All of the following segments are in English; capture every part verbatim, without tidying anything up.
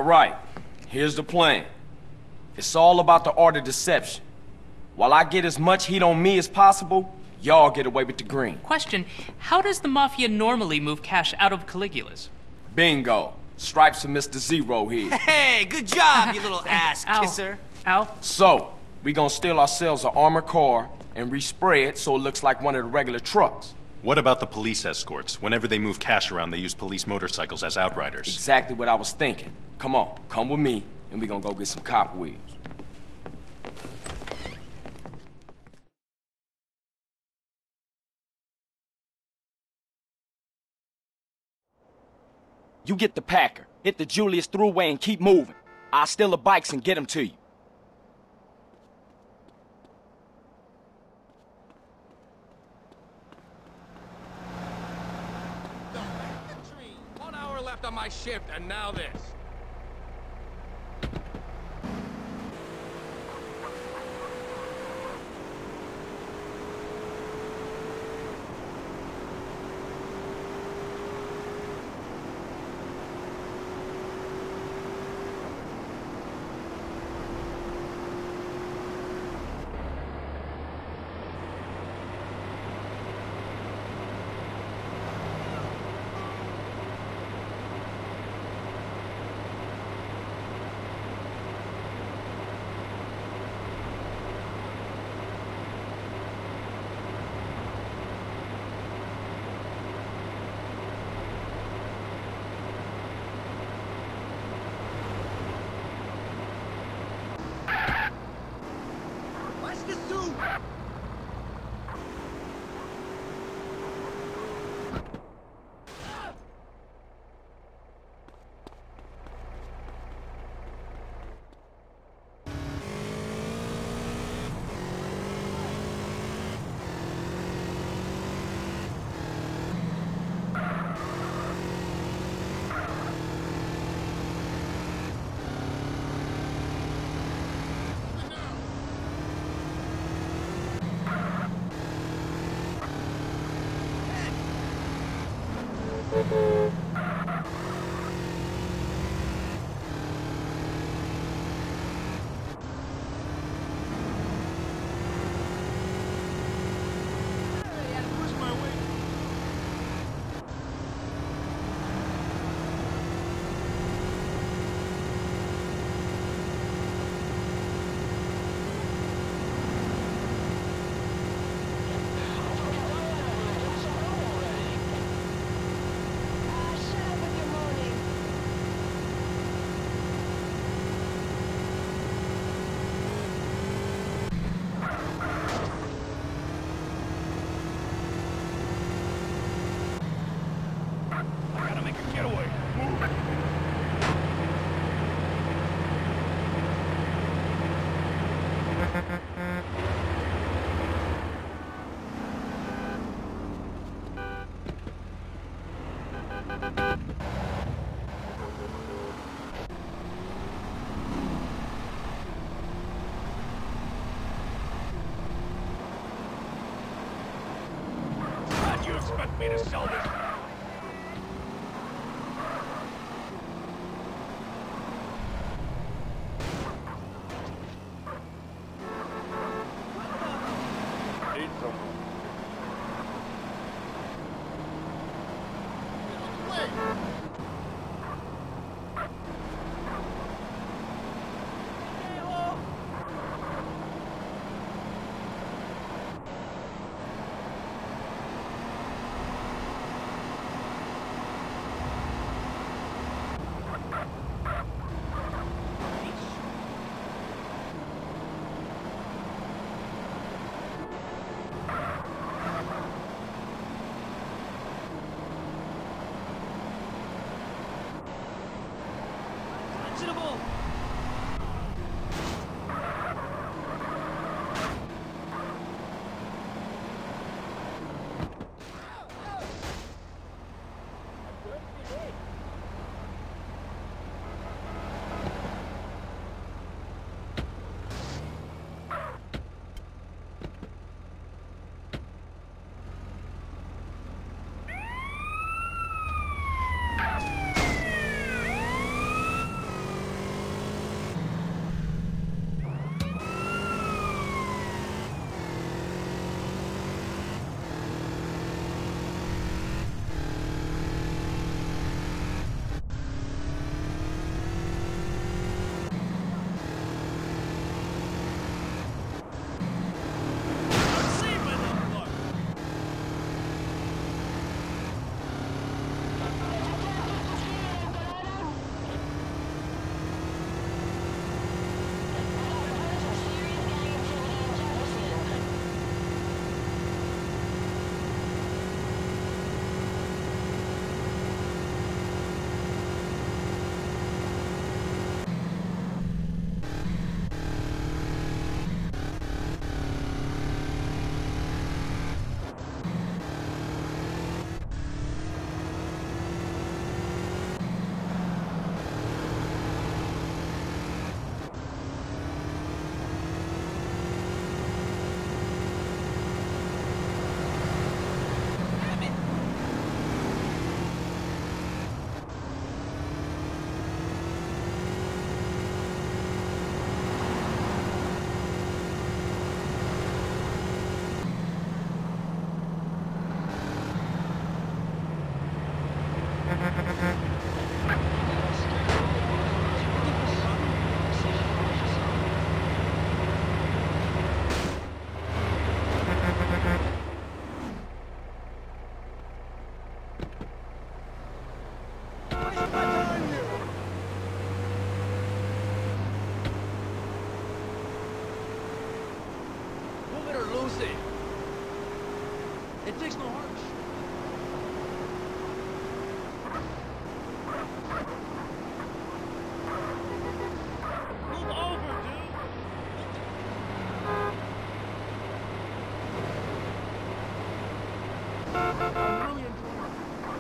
right, here's the plan. It's all about the art of deception. While I get as much heat on me as possible, y'all get away with the green. Question, how does the Mafia normally move cash out of Caligula's? Bingo. Stripes for Mister Zero here. Hey, good job, you little ass Ow. kisser. Ow. So, we gonna steal ourselves an armored car and respray it so it looks like one of the regular trucks. What about the police escorts? Whenever they move cash around, they use police motorcycles as outriders. Exactly what I was thinking. Come on, come with me, and we gonna go get some cop wheels. You get the Packer, hit the Julius Thruway and keep moving. I'll steal the bikes and get them to you. One hour left on my shift, and now this. Me to sell this. Need someone. it or lose it. It takes no heart. Move over, dude. I'm really enjoying it.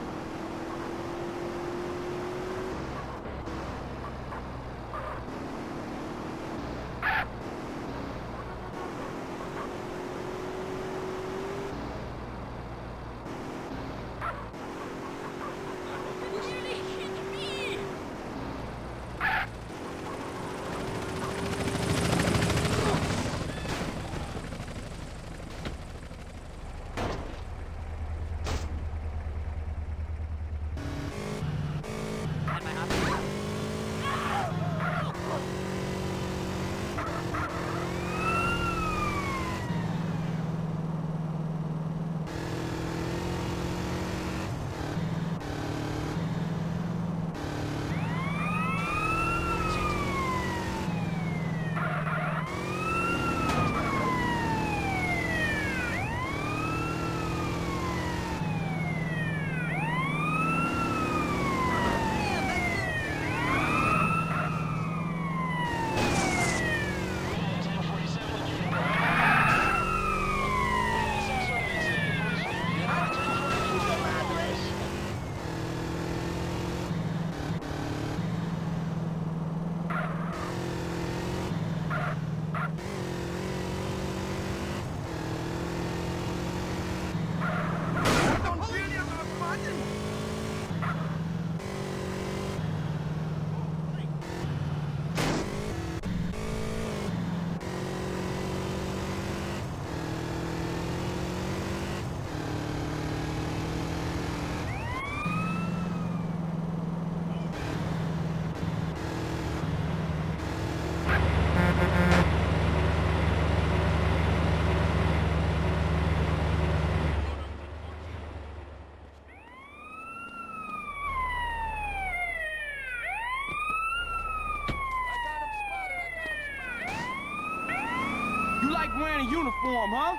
You like wearing a uniform, huh?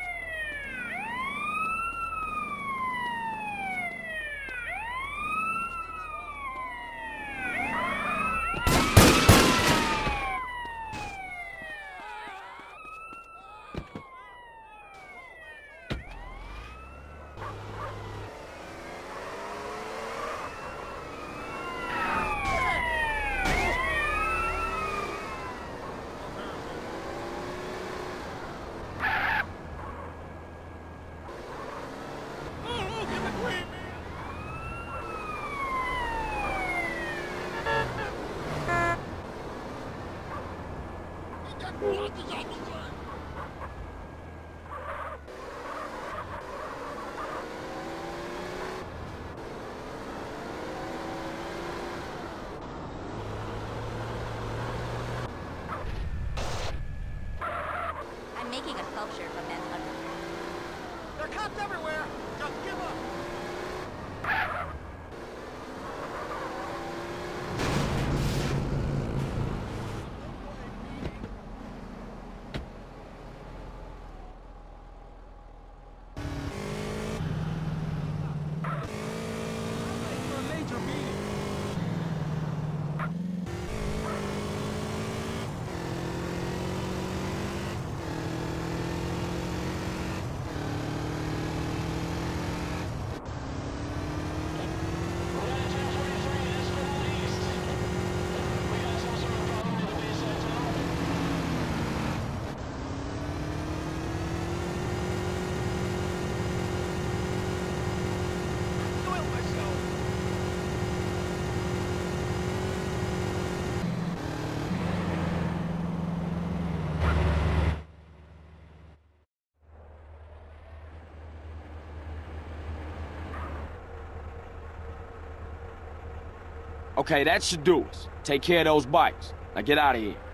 I'm making a sculpture from men's underwear. There are cops everywhere. Just give up. Okay, that should do us. Take care of those bikes. Now get out of here.